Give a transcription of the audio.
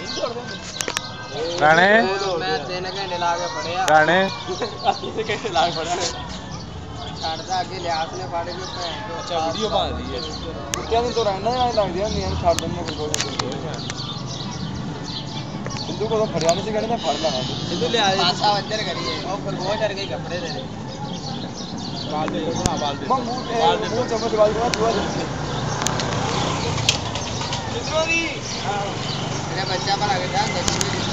राणे मैं 3 घंटे ला के पढ़िया राणे घंटे ला के पढ़ा छाड़दा आगे लिहाज ने फाड़े के अच्छा वीडियो बना दी है कुत्तियां तो रहना है लग दिया नहीं छाड़ देने को सिंधु को तो फड़िया नहीं कहने ना फड़ लेना सिंधु ले आ पासा अंदर करिए और खरगोश डर गई कपड़े तेरे बाल दे बना बाल दे मुंह चम्मच बाल को धुआ दे सिंधु दी मेरा बच्चा पर आ गया